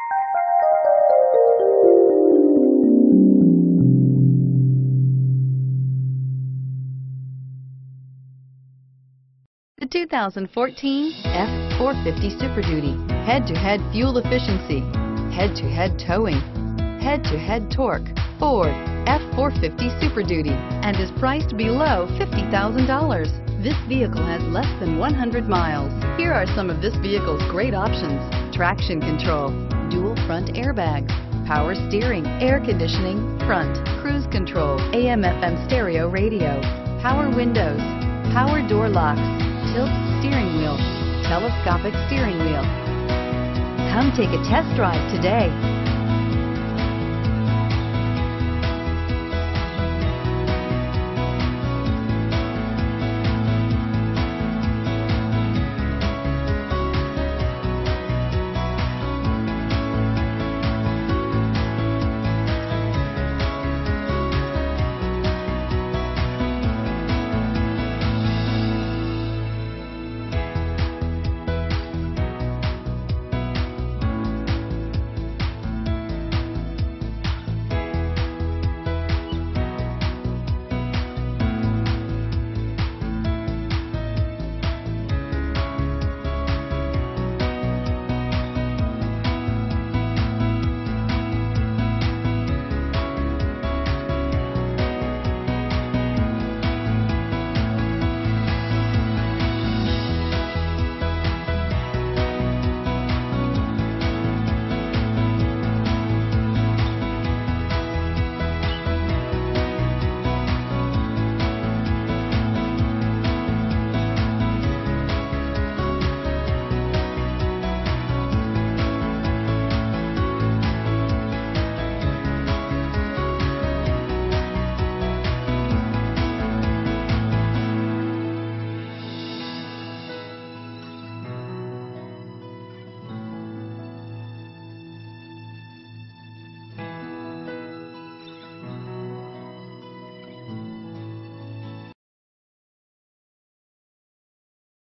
The 2014 F-450 Super Duty. Head-to-head fuel efficiency, head-to-head towing, head-to-head torque. Ford F-450 Super Duty and is priced below $50,000. This vehicle has less than 100 miles. Here are some of this vehicle's great options: traction control, dual front airbags, power steering, air conditioning, front, cruise control, AM/FM stereo radio, power windows, power door locks, tilt steering wheel, telescopic steering wheel. Come take a test drive today.